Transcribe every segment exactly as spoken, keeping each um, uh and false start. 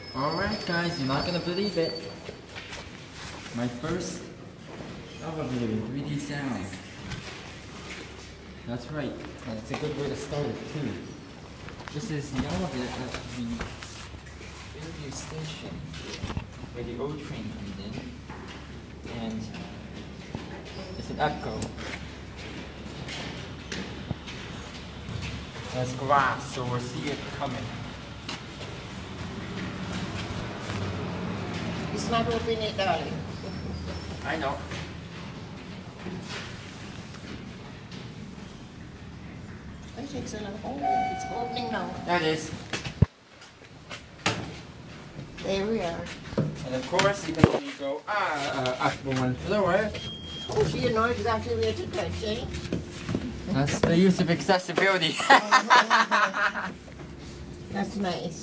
Alright guys, you're not gonna believe it. My first elevator in three D sound. That's right, and it's a good way to start it too. This is the elevator at the Greenborough station where the OTrain comes in, and it's an echo. There's glass, so we'll see it coming. It's not opening it, darling. I know. I think so. Oh, it's opening now. There it is. There we are. And of course, you can only go ah, uh, up one floor. Oh, so you know exactly where to touch, eh? That's the use of accessibility. That's nice.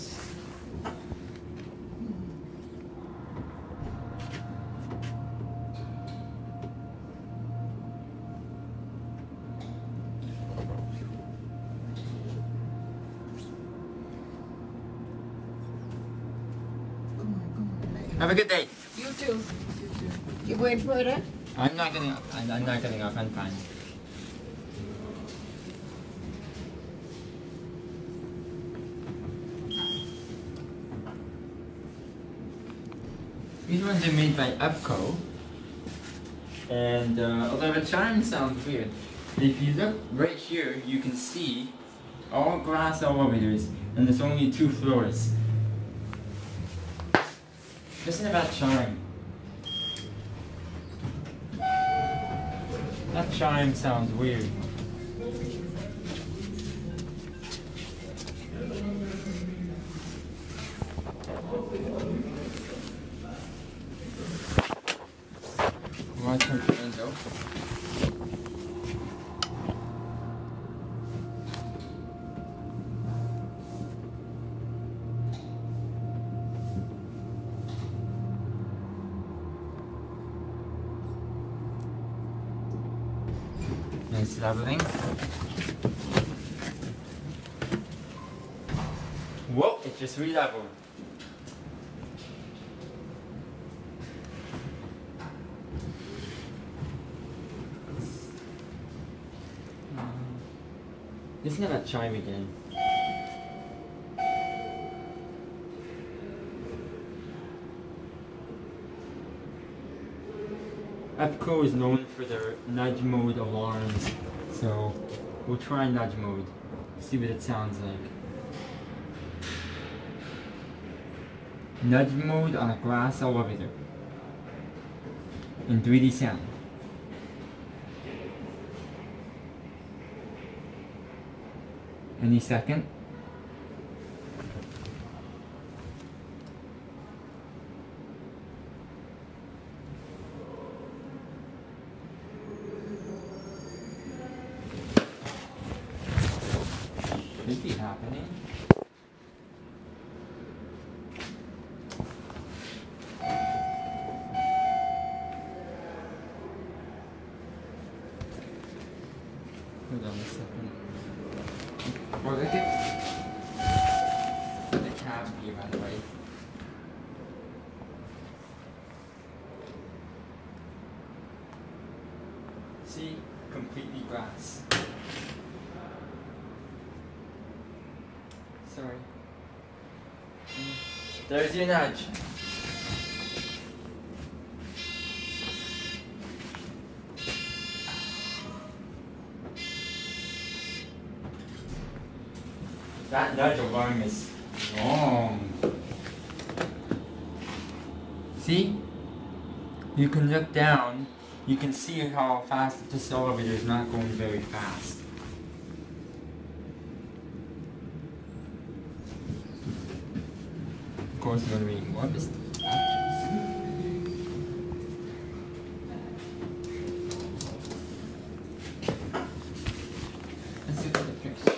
Have a good day. You too. You going further? I'm not getting up. I'm I'm not getting up. I'm fine. These ones are made by Epco, and uh, although the chime sounds weird, if you look right here, you can see all glass elevators, and there's only two floors. Listen to that chime. That chime sounds weird. Want to turn the window? Nice leveling. Whoa, it just re-leveled. Listen to that chime again. Epco is known for their nudge mode alarms, so we'll try nudge mode, see what it sounds like. Nudge mode on a glass elevator in three D sound. Any second. Should be happening. Hold on a second. Or look at the cab view, by the way. See? Completely glass. Sorry. There's your nudge. That nudge alarm is long. See? You can look down, you can see how fast this elevator is not going very fast. Of course, I'm going to read more of this. Let's look at the pictures.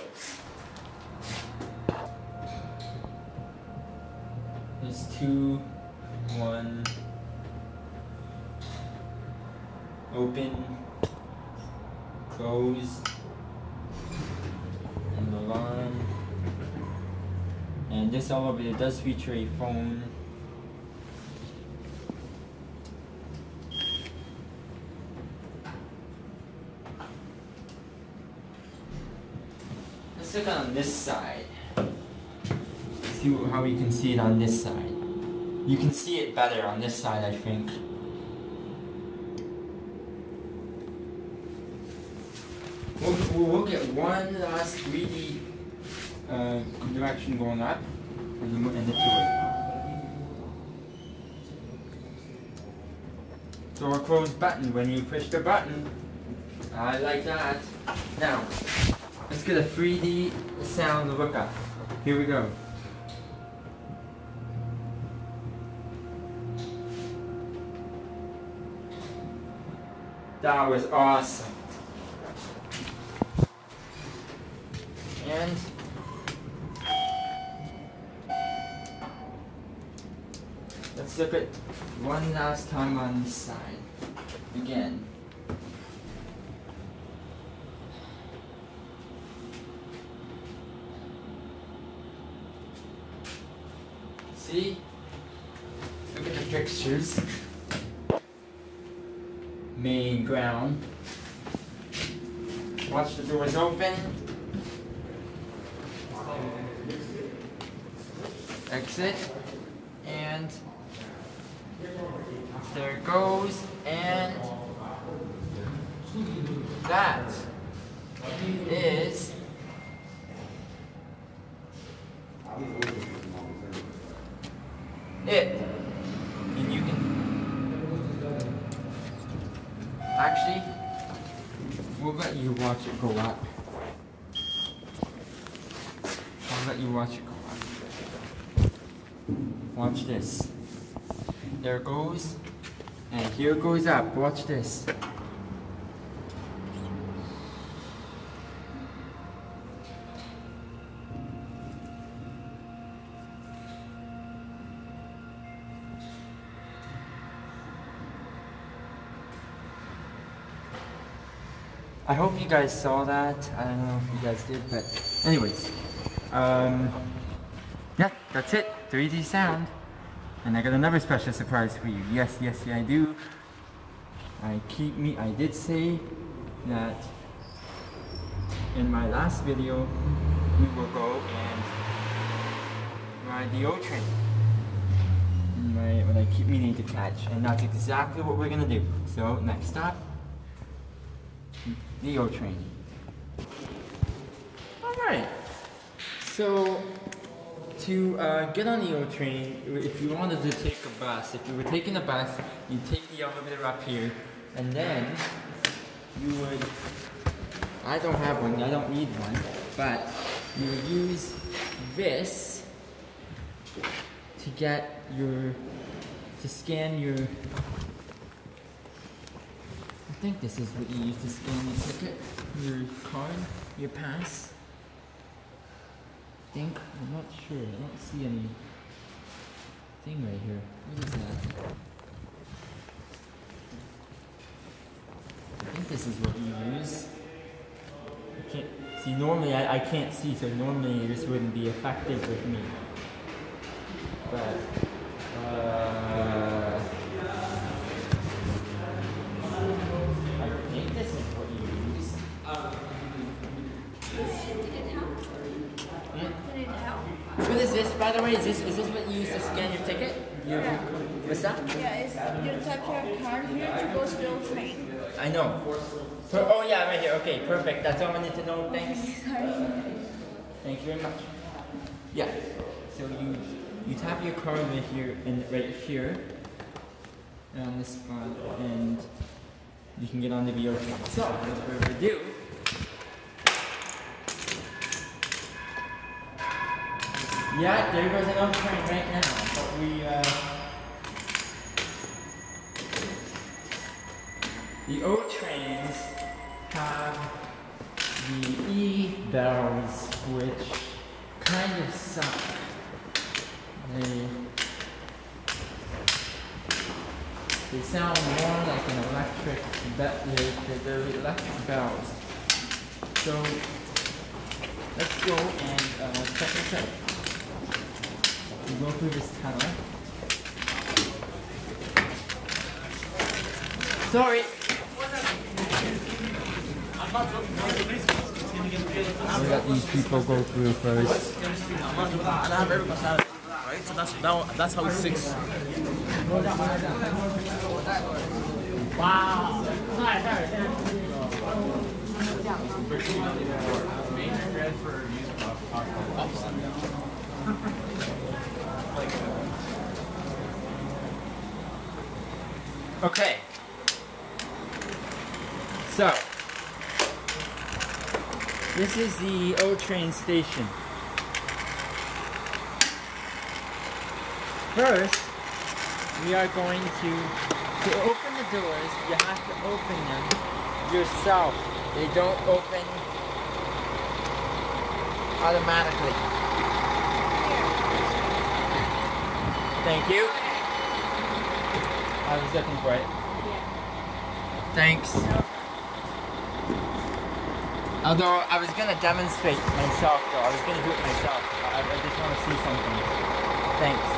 There's two, one, open, close, and alarm, and and this elevator does feature a phone. Let's look on this side. See how you can see it on this side. You can see it better on this side, I think. We'll, we'll look at one last three D uh, direction going up and then and the two. Door close button when you push the button. I like that. Now, let's get a three D sound look up. Here we go. That was awesome. And let's look at one last time on this side. Again. See? Look at the fixtures. Main ground. Watch the doors open. Exit. And there it goes. And that is it. And you can actually, we'll let you watch it go up. I'll let you watch it go up. Watch this. There it goes. And here it goes up. Watch this. I hope you guys saw that. I don't know if you guys did, but anyways. Um, yeah, that's it. three D sound. And I got another special surprise for you. Yes, yes, yeah, I do. I keep me. I did say that in my last video we will go and ride the OTrain. My what I keep meaning to catch, and that's exactly what we're gonna do. So next stop, the OTrain. All right. So. To uh, get on the OTrain, if you wanted to take a bus, if you were taking a bus, you'd take the elevator up here, and then you would, I don't have one, I don't need one, but you would use this to get your, to scan your, I think this is what you use to scan your ticket, your card, your pass. I think, I'm not sure, I don't see any thing right here. What is that? I think this is what you use. I can't, see normally I, I can't see, so normally this wouldn't be effective with me. But, uh, I think this is what you use. What is this, by the way? Is this is this what you use to scan your ticket? Your, yeah. What's that? Yeah, it's you tap your card here to go to the OTrain. I know. So, oh yeah, right here. Okay, perfect. That's all I need to know. Thanks. Sorry. Thank you very much. Yeah. So you you tap your card right here and right here on this spot, and you can get on the V O train. So, without further ado. Yeah, there goes an OTrain right now, but we, uh, the OTrains have the E-bells, which kind of suck. They, they sound more like an electric, be they're, they're electric bells. So, let's go and uh, check this out. You go through this tunnel. Sorry. We let these people go through first. Right, so that's that, that's how six. Wow. Okay. So, this is the OTrain station. First, we are going to, to open the doors, you have to open them yourself. They don't open automatically. Thank you. I was looking for it. Thanks. Although I was gonna demonstrate myself though, I was gonna do it myself. I, I just want to see something. Thanks.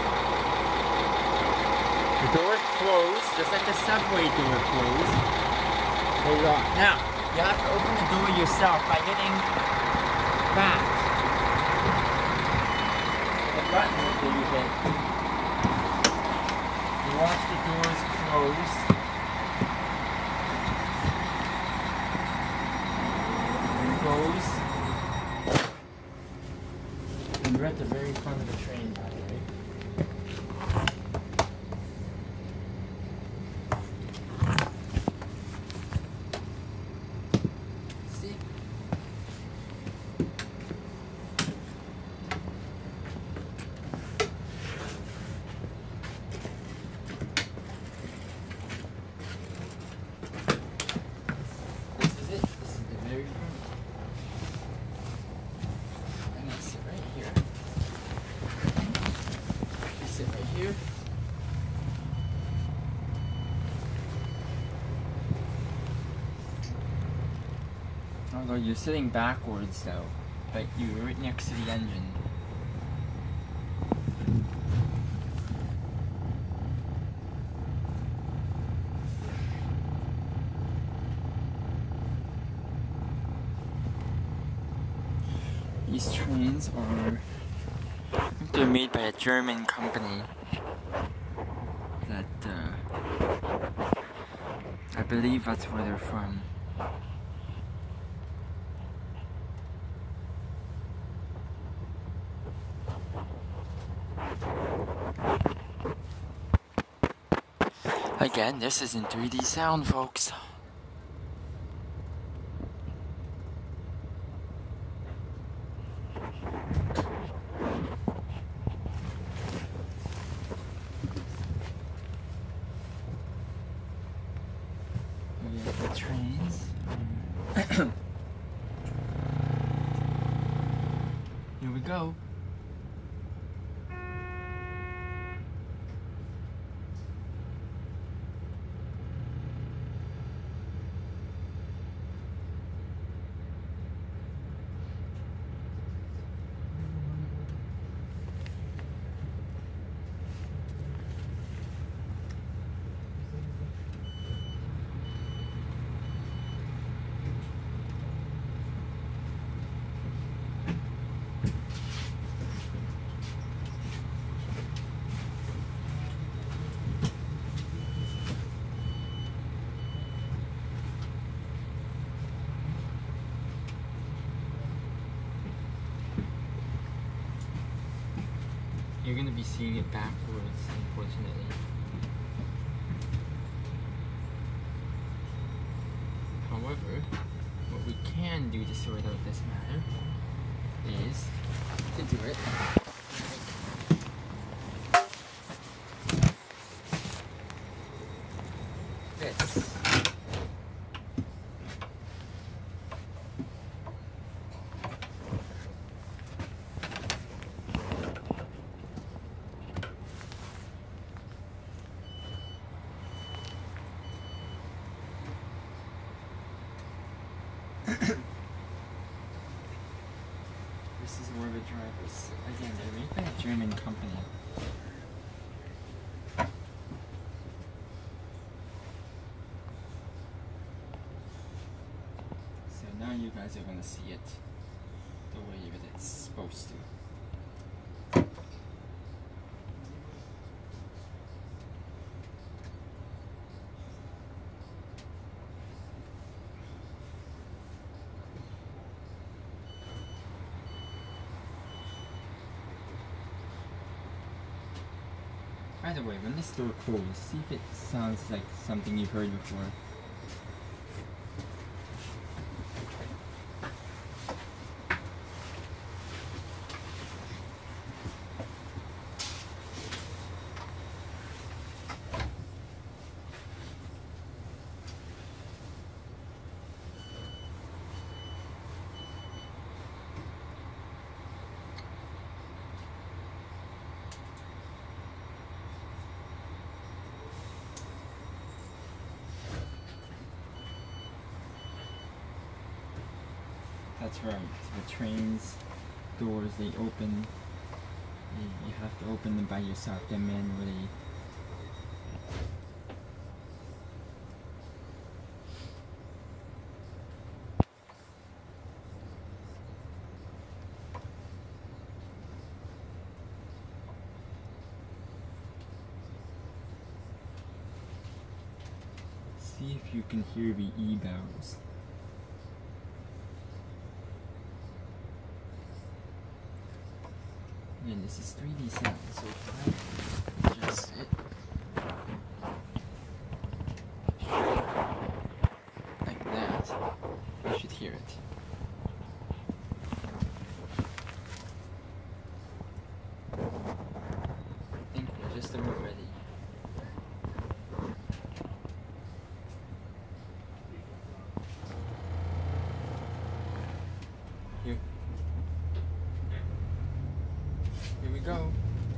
The door's closed, just like the subway door closed. There you go. Now, you have to open the door yourself by hitting back. The button that you hit. You watch the doors close. Goes. And we're at the very front of the train, by the way. See? This is it. This is the very front. Here. Although you're sitting backwards though, but you're right next to the engine. These trains are, I think they're made by a German company. That, uh, I believe that's where they're from. Again, this is in three D sound, folks. The trains. Here we go. You're going to be seeing it backwards, unfortunately. However, what we can do to sort out this matter is to do it this. This is where the drivers, again, they're made by a German company. you guys are gonna see it the way that it's supposed to. By the way, when this door closes, see if it sounds like something you've heard before. That's right, the train's doors, they open, you, you have to open them by yourself, they're manually. See if you can hear the E-bells. And this is three D sound, so if I adjust it like that, you should hear it. I think we're just about ready. Here. Here we go.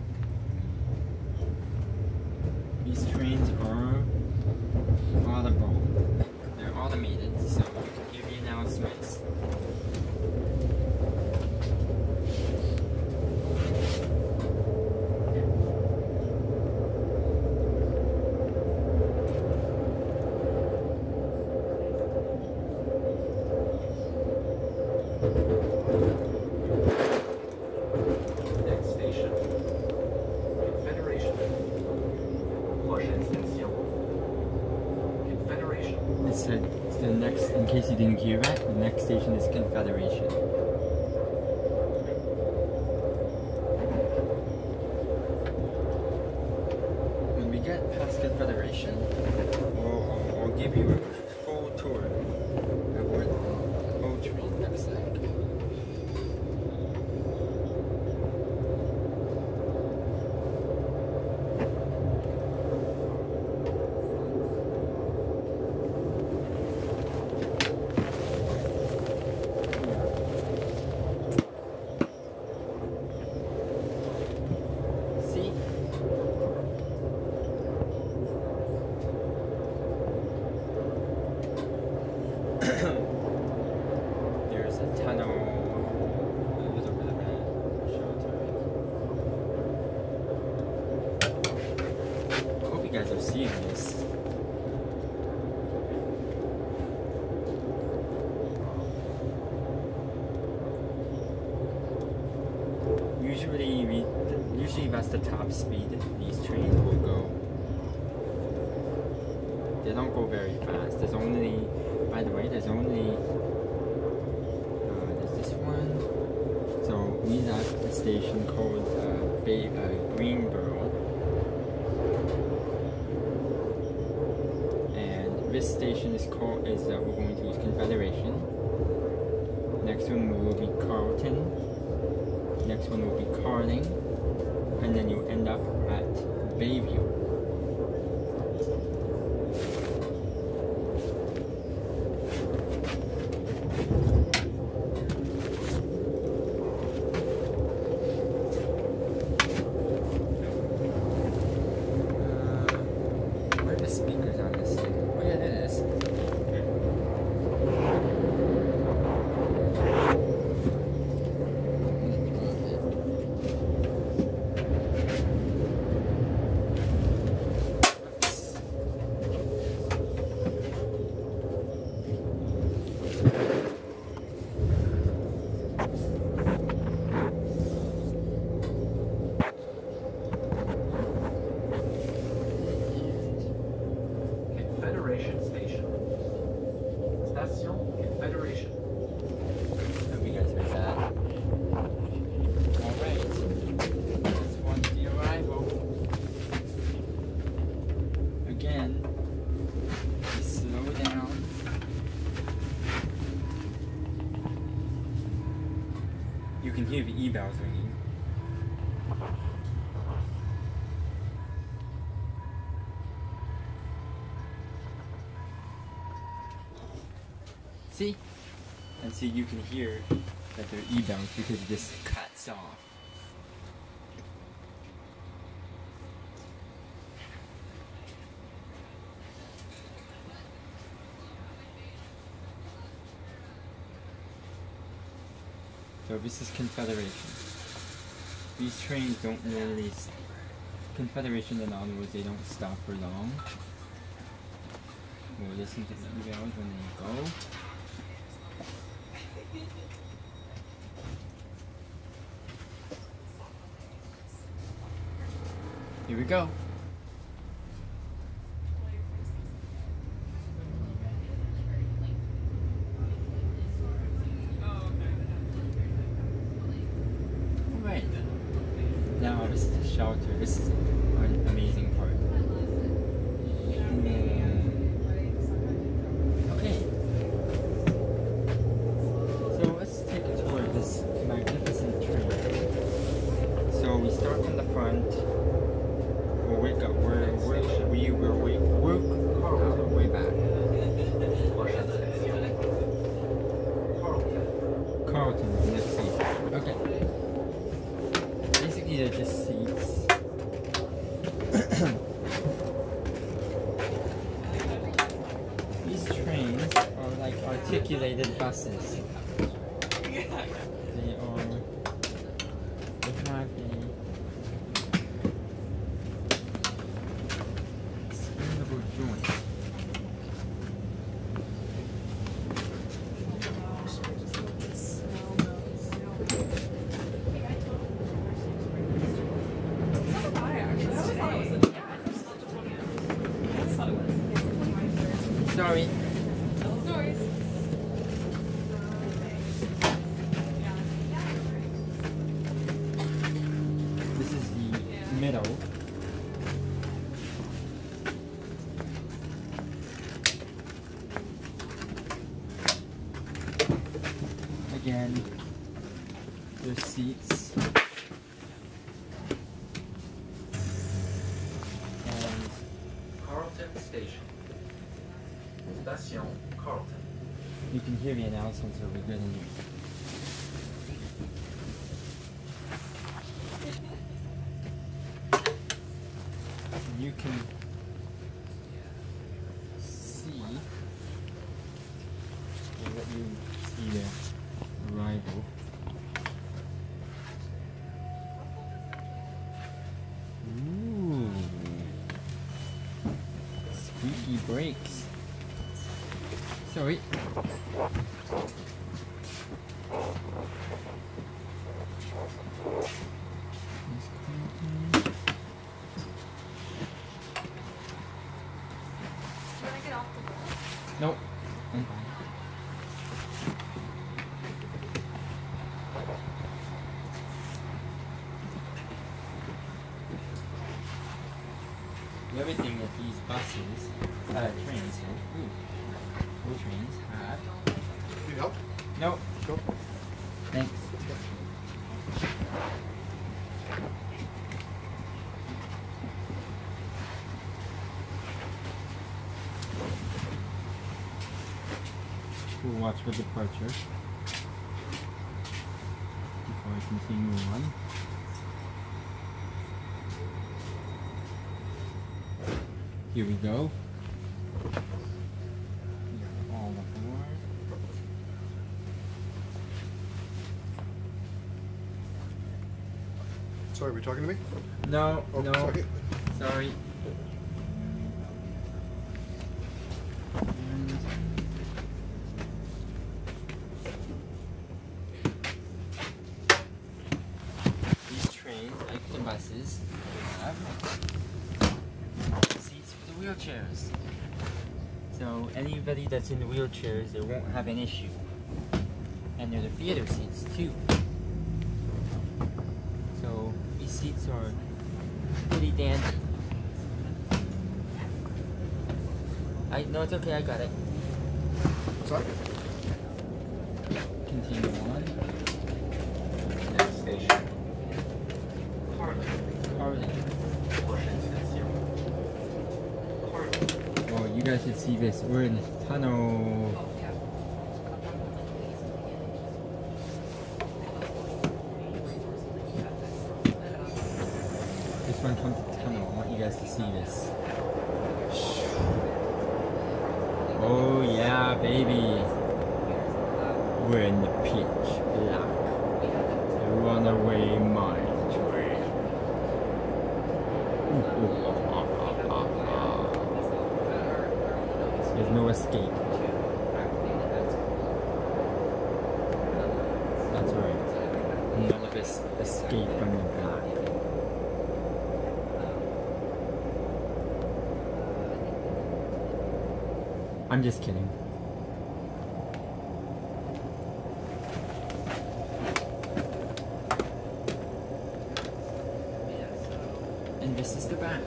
These trains are audible. They're automated, so you can hear the announcements. It said the next, in case you didn't hear that, the next station is Confederation. When we get past Confederation, we'll, I'll, I'll give you a full tour of what OTrain looks like. There's a tunnel a little bit of a showtime. I hope you guys are seeing this. Usually, we, usually that's the top speed these trains will go. They don't go very fast. There's only, by the way, there's only, uh, there's this one. So we left a station called uh, Bay, uh, Greenboro. And this station is called, is uh, we're going to use Confederation. Next one will be Carlton. Next one will be Carling. And then you end up at Bayview. Speakers on this thing. Oh yeah, it is. Station Confederation. Hope you guys heard that. Alright. This one's the arrival. Again, we slow down. You can hear the e-bells ringing. See? And see, you can hear that they're e-bells because it just cuts off. So this is Confederation. These trains don't normally, st Confederation in other words, they don't stop for long. We'll listen to the e-bells when they go. Here we go. Alright. Now this is the shelter. This is an amazing part. Okay. So let's take a tour of this magnificent train. So we start from the front. We'll wake up. We're, we're, we will wake work our way back. Carlton, let's see. Okay. Basically, they're just seats. These trains are like articulated buses. They are. They have a joint. Sorry. This is the middle. Again, there's seats. And Carlton Station. Station Carlton. you can hear the announcements over good in here. You can see, I'll let you see the arrival. Ooh, squeaky brakes. Sorry. Nope. I'm fine. The other thing that these buses, uh, trains, ooh, OTrains have. Need help? Nope. Sure. Thanks. We'll watch for departure before I continue on. Here we go. You're all aboard. Sorry, were you talking to me? No, Oh, no. sorry. Sorry. And these trains, like the buses, have seats for the wheelchairs. So So anybody that's in the wheelchairs, they won't have an issue. And they're the theater seats too. So these seats are pretty dandy. I no, it's okay. I got it. What's that? Continue on. Next station. Carling. Carling. Prochaine station. Carling. Oh, you guys should see this. We're in the tunnel. This one comes to the tunnel. I want you guys to see this. Oh yeah, baby. We're in the pitch black. The runaway mine train. There's no escape. That's right. None of us escape from the black. I'm just kidding. And this is the back.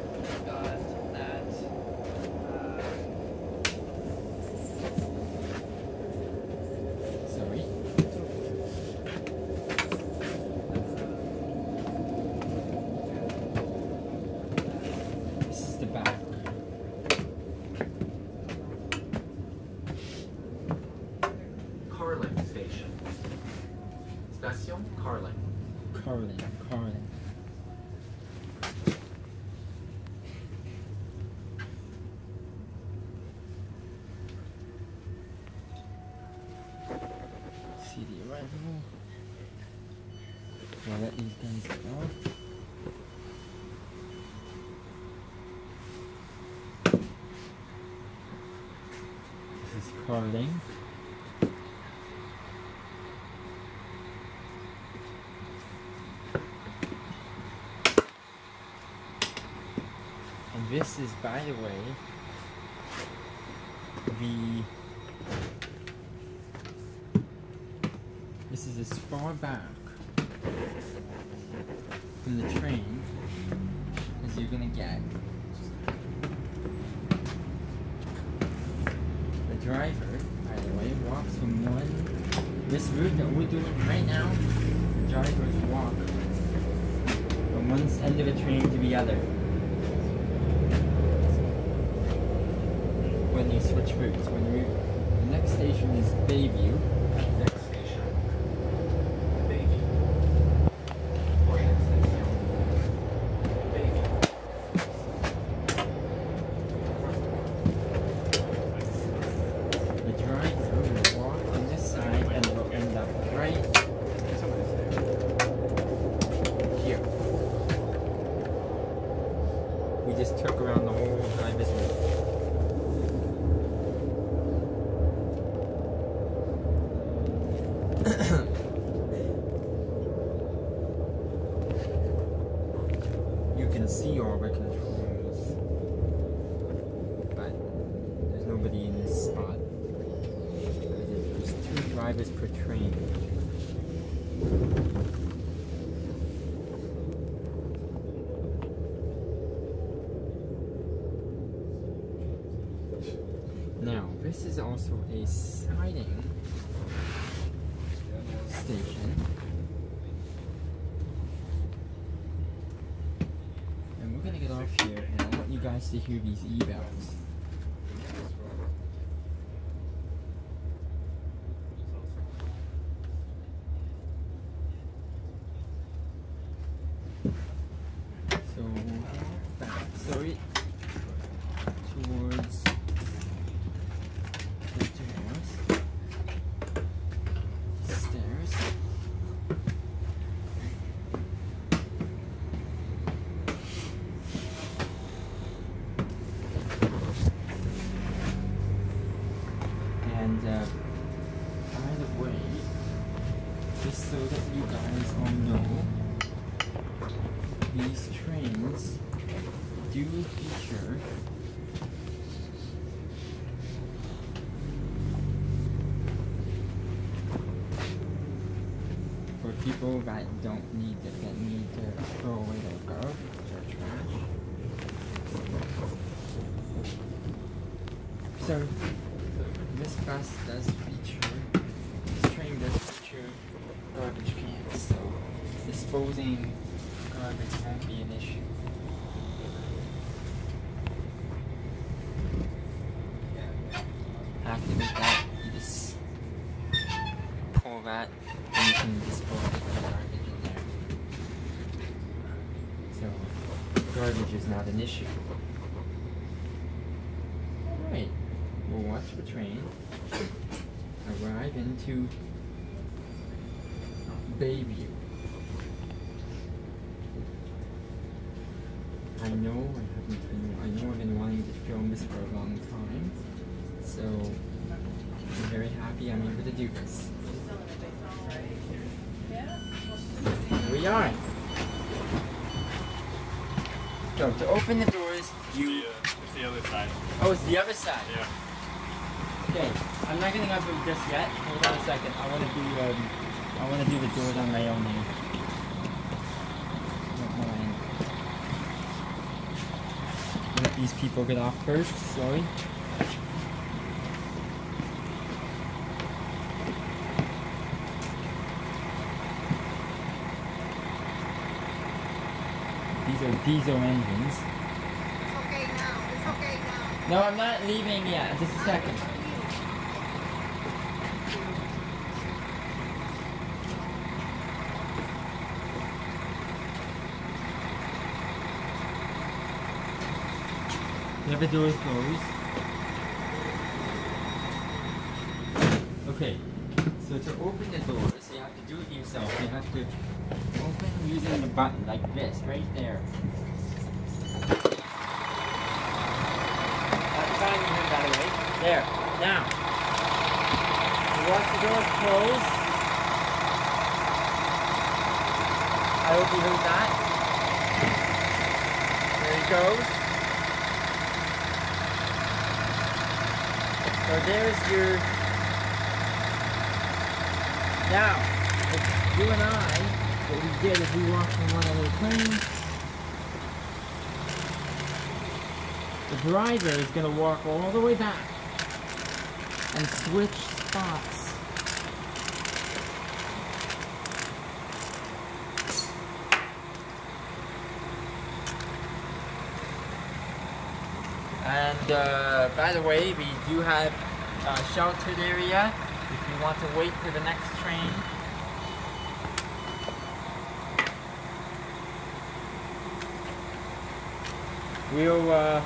Sorry. This is the back. Carling station. Station Carling. Carling, Carling. See the arrival. I'll let these guys go. This is Carling. And this is, by the way, the this is as far back from the train as you're gonna get. The driver, by the way, walks from one this route that we're doing right now. The drivers walk from one end of the train to the other. When you switch routes, when you the next station is Bayview. Next station. Bayview. Prochaine station. Bayview. The driver will walk on this side and will end up right here. We just took around the whole driver's route. You can see all the controls, but there's nobody in this spot. There's two drivers per train. Now, this is also a siding station. And we're gonna get off here and I want you guys to hear these e-bells. So back, sorry, towards the doors, stairs. And uh, by the way, just so that you guys all know, these trains do feature people that don't need to, that need to throw away their garbage or trash. So this bus does feature, this train does feature garbage cans, so disposing garbage won't be an issue. Activate that, you just pull that, and you can dispose of the garbage in there. So, garbage is not an issue. Alright, we'll watch the train arrive into Bayview. I know I haven't been, I know I've been wanting to film this for a long time, so I'm very happy I'm able to do this. Here we are. So to open the doors, you. The, uh, it's the other side. Oh, it's the other side. Yeah. Okay, I'm not getting up just yet. Hold on a second. I want to do. Um, I want to do the doors on my own here. Don't mind. Let these people get off first, slowly. These are diesel engines. It's okay now. It's okay now. No, I'm not leaving yet. Just a second. You have the doors closed. Okay, so to open the doors, you have to do it yourself. You have to open using the button like this, right there. That's fine, you heard, by the way. There. Now, you watch the doors close. I hope you heard that. There it goes. So there's your. Now, if you and I, what we did is we walked from one of the trains. The driver is going to walk all the way back and switch spots. And uh, by the way, we do have a sheltered area if you want to wait for the next train. We'll uh,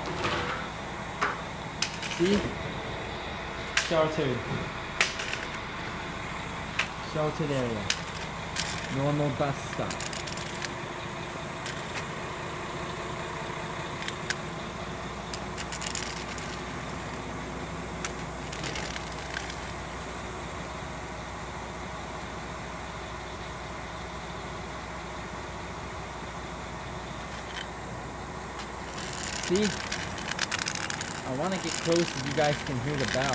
see sheltered, sheltered area, normal bus stop. See? I want to get close so you guys can hear the bell.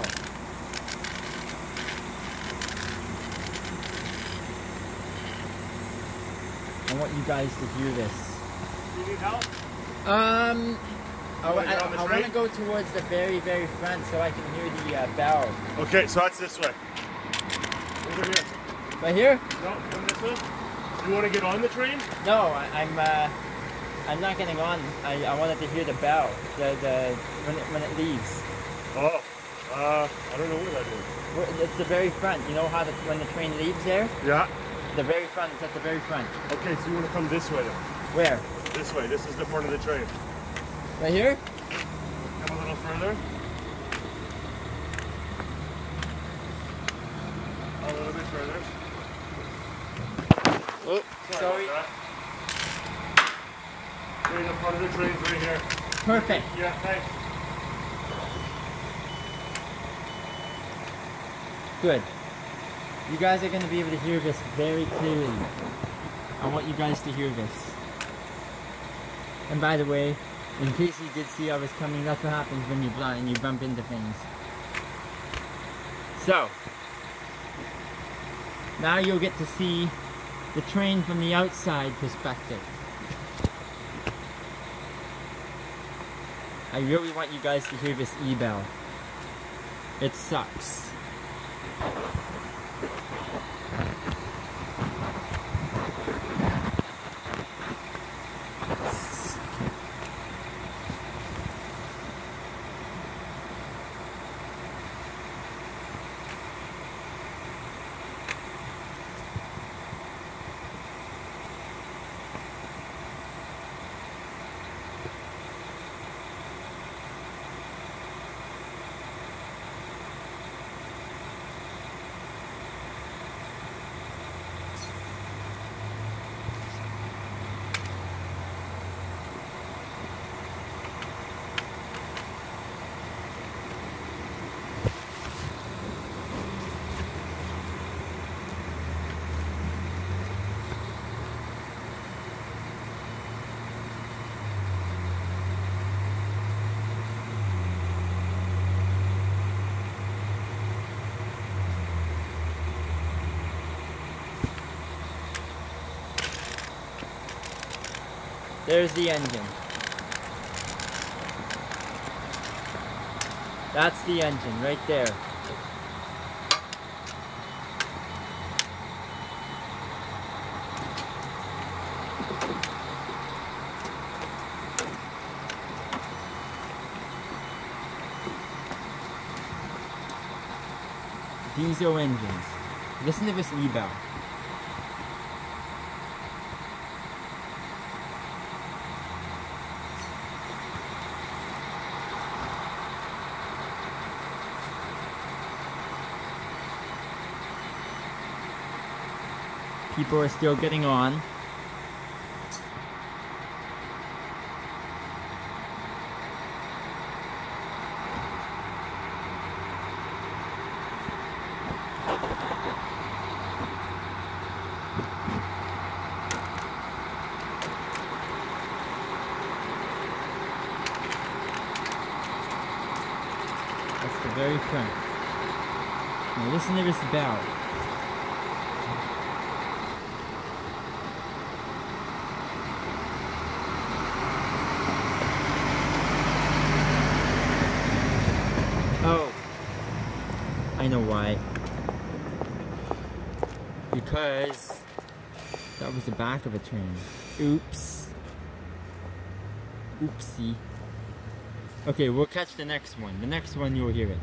I want you guys to hear this. You need help? Um, I, wanna get I, on the I want train? to go towards the very, very front so I can hear the uh, bell. Okay, so that's this way. Over here. Right here? No, come this way. You want to get on the train? No, I, I'm. Uh, I'm not getting on. I, I wanted to hear the bell. The the when it when it leaves. Oh, uh, I don't know where that is. Where- It's the very front. You know how the, when the train leaves there? Yeah. The very front. It's at the very front. Okay, so you want to come this way then? Where? This way. This is the front of the train. Right here? Come a little further. A little bit further. Oh, sorry. about that. Okay, the front of the train's right here. Perfect. Yeah, thanks. Good. You guys are going to be able to hear this very clearly. I want you guys to hear this. And by the way, in case you did see I was coming, that's what happens when you blind and you bump into things. So, now you'll get to see the train from the outside perspective. I really want you guys to hear this e-bell. It sucks. There's the engine. That's the engine right there. Diesel engines. Listen to this e-bell. People are still getting on. That's the very front. Now listen to this bell. Oh, I know why. Because that was the back of a train. Oops. Oopsie. Okay, we'll catch the next one. The next one you'll hear it.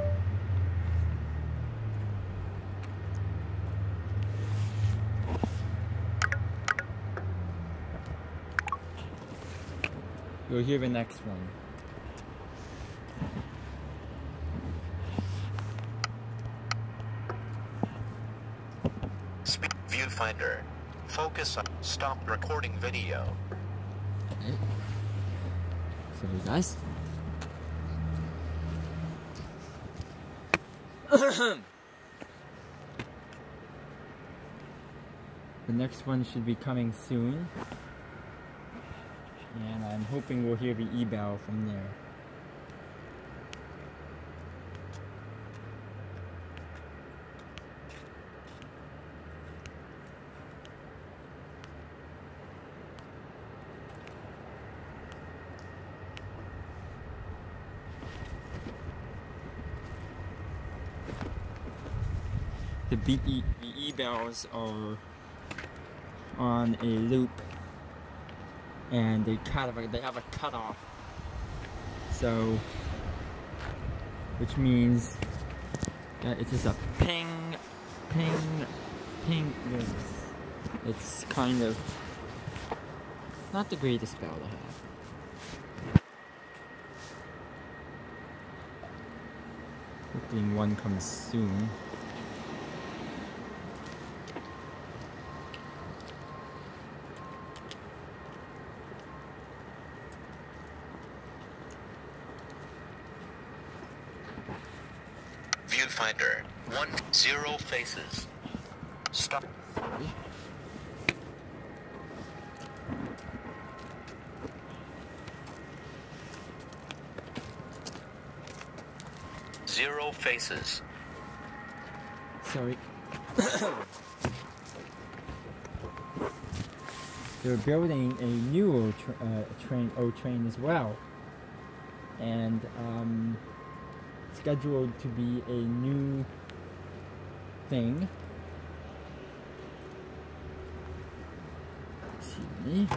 You'll hear the next one. Viewfinder. Focus on stop recording video. Okay. Sorry guys. The next one should be coming soon. And I'm hoping we'll hear the e-bell from there. The B E the e-bells are on a loop, and they kind of they have a cutoff. So, which means that it's just a ping, ping, ping. It's kind of not the greatest bell to have. Hopefully one comes soon. Viewfinder. One zero faces. Stop. Sorry. Zero faces. Sorry. they're building a new O tra uh, train, O train as well, and um, scheduled to be a new thing. Excuse me.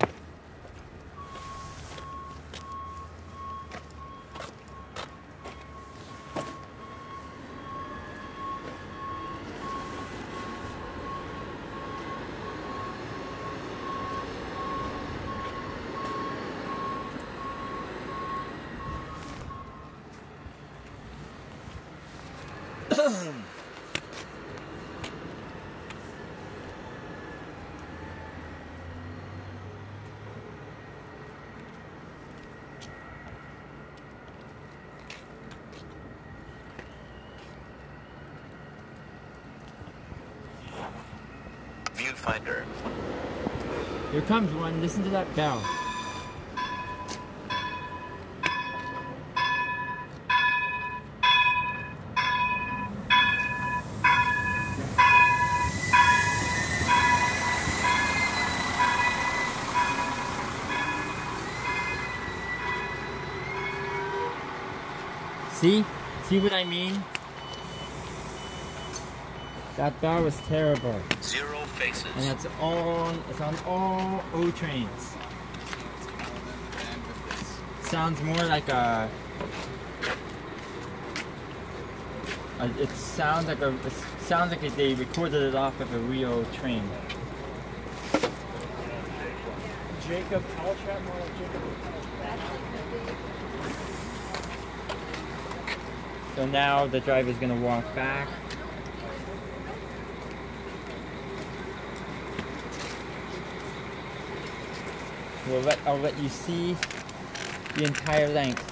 Viewfinder. Here comes one. Listen to that bell. See? See what I mean? That bell was terrible. Zero faces. And it's all, it's on all O trains. Sounds more like a, a it sounds like a, it sounds like they recorded it off of a real train. Jacob, I'll chat more like Jacob. So now the driver's gonna walk back. We'll let, I'll let you see the entire length.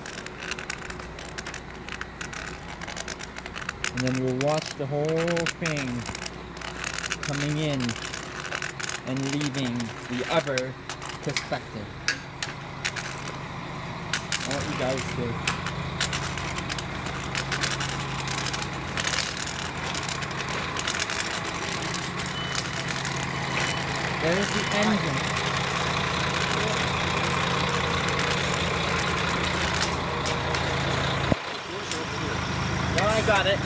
And then we'll watch the whole thing coming in and leaving the other perspective. I want you guys to there's the engine. No, I got it.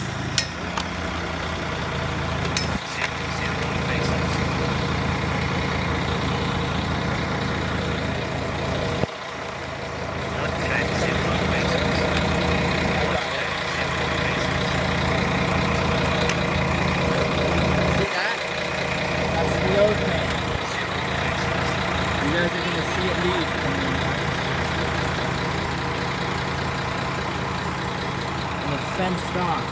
See that? That's the old man. You guys are going to see it leave. And it's fenced off.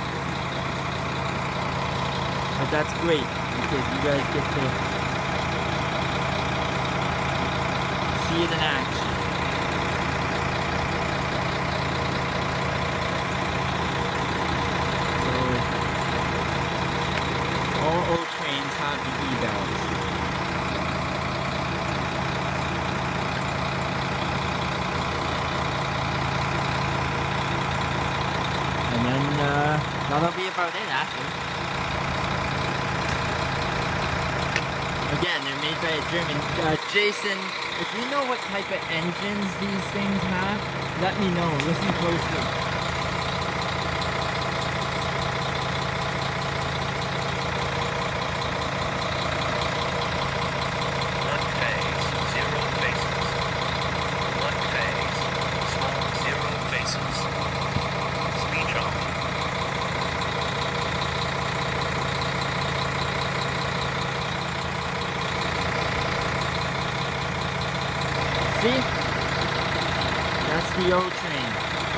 But that's great because you guys get to see it in action. So, all O trains have the E-bells. And then, uh, that'll be about it, actually. Again, they're made by a German. Uh, Jason, if you know what type of engines these things have, let me know. Listen closely. One phase, zero faces. One phase, small zero faces. Speed jump. See? That's the O train.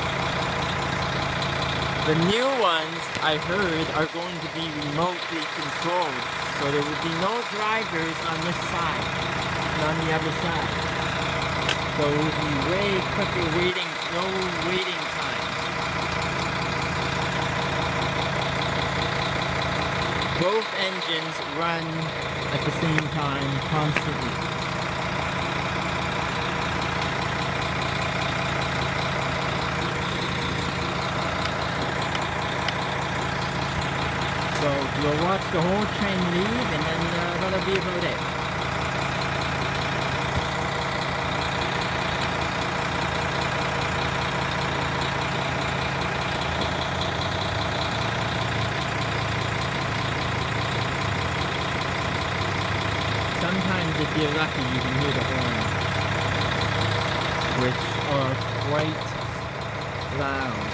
The new ones, I heard, are going to be remotely controlled. So there will be no drivers on this side and on the other side. So it will be way quicker waiting, no waiting time. Both engines run at the same time constantly. So we'll watch the whole train leave, and then uh, that'll be about it. if you're lucky, you can hear the horns, which are quite loud.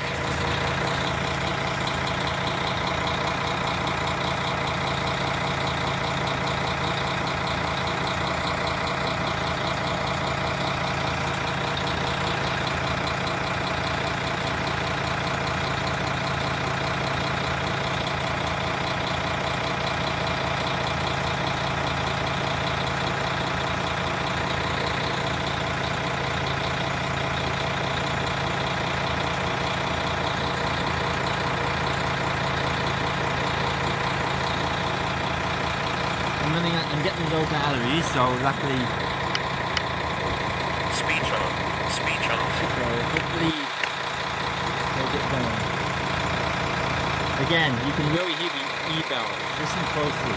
I'm getting low battery, so luckily, Speech on. Speech off. so hopefully they'll get going. Again, you can really hear the E-bells. Listen closely.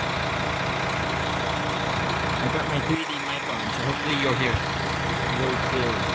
I've got my three D mic on, so hopefully you'll hear really clearly.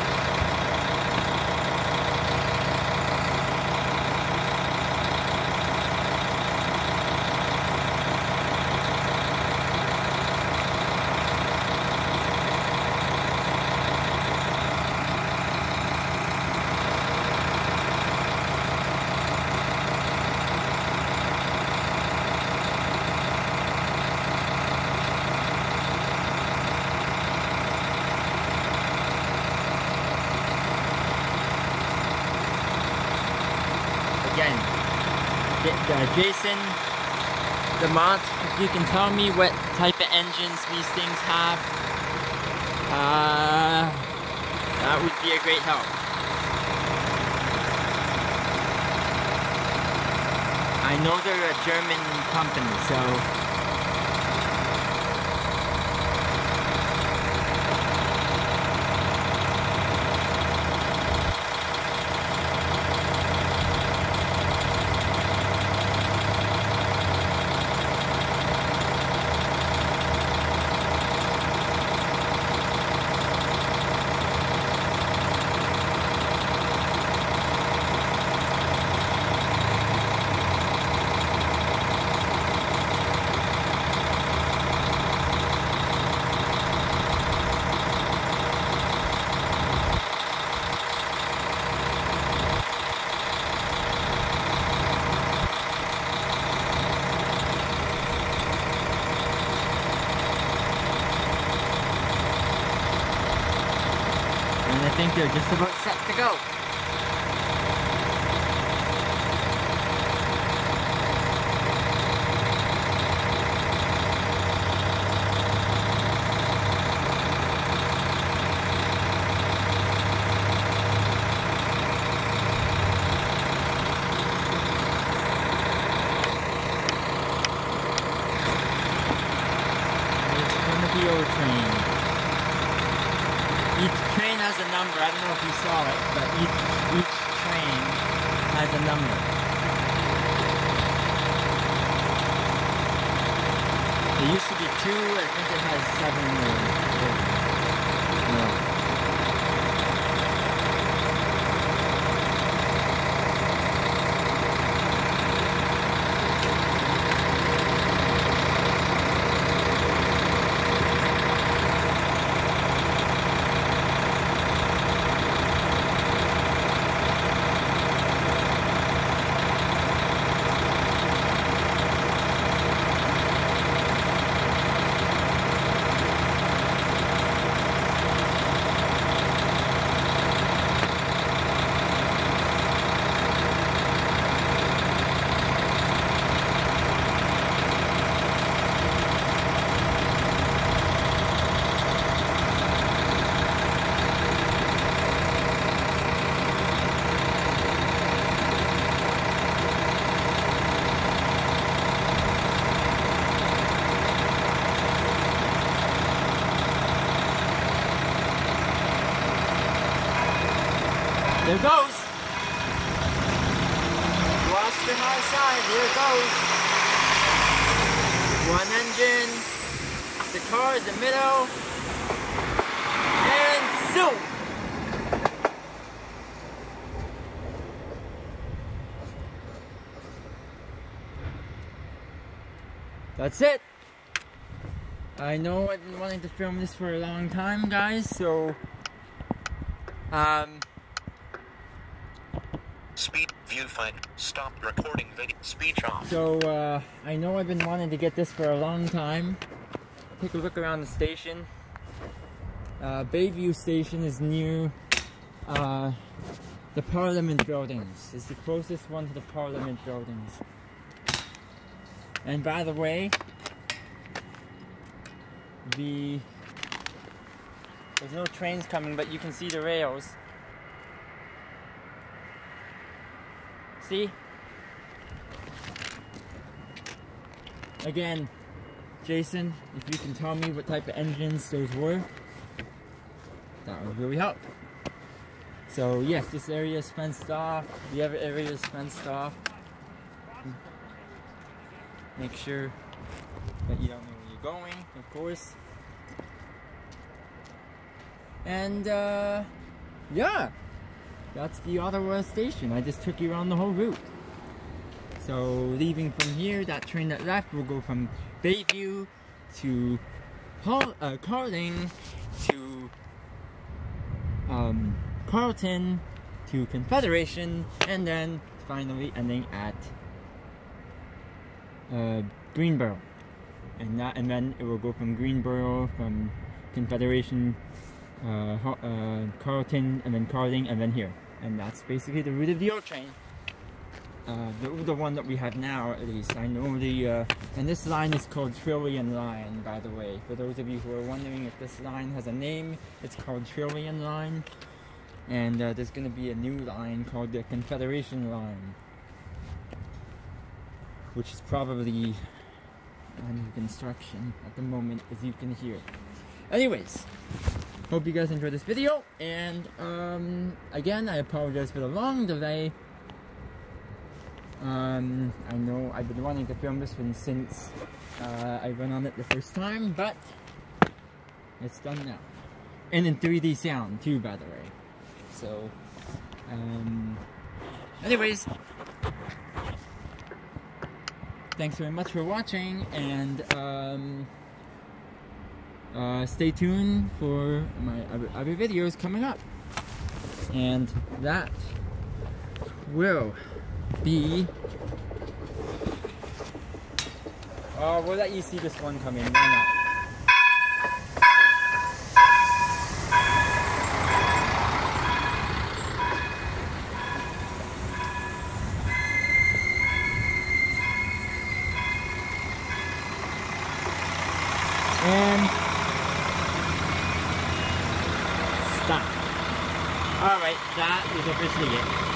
Again, uh, Jason, Demont, if you can tell me what type of engines these things have, uh, that would be a great help. I know they're a German company, so I think they're just about set to go. It's gonna be OTrain. Each train has a number. I don't know if you saw it, but each each train has a number. There used to be two. I think it has seven or, or no. There it goes. Watch the high side. There it goes. One engine. The car is the middle. And zoom. That's it. I know I've been wanting to film this for a long time, guys, so um Speed viewfinder. Stop recording video. Speech off. so uh I know I've been wanting to get this for a long time. Take a look around the station. Uh, Bayview Station is near uh, the Parliament buildings. It's the closest one to the Parliament buildings. And by the way, the there's no trains coming, but you can see the rails. See? Again, Jason, if you can tell me what type of engines those were, that would really help. So yes, this area is fenced off. The other area is fenced off. Make sure that you don't know where you're going, of course. And uh, yeah, that's the Ottawa station. I just took you around the whole route. So leaving from here, that train that left will go from Bayview to Hall, uh, Carling to um, Carlton to Confederation, and then finally ending at uh, Greenboro. And that, and then it will go from Greenboro, from Confederation, uh, uh, Carlton, and then Carling, and then here. And that's basically the route of the OTrain. Uh, the, the one that we have now, at least. I know the, uh, and this line is called Trillion Line, by the way. For those of you who are wondering if this line has a name, it's called Trillion Line. And uh, there's going to be a new line called the Confederation Line, which is probably under construction at the moment, as you can hear. Anyways, hope you guys enjoyed this video, and um, again, I apologize for the long delay. Um, I know I've been wanting to film this one since uh, I went on it the first time, but it's done now. And in three D sound too, by the way. So, um, anyways, thanks very much for watching, and um, uh, stay tuned for my other, other videos coming up. And that will be, uh, we'll let you see this one come in, why not? And stop. Alright, that is officially it.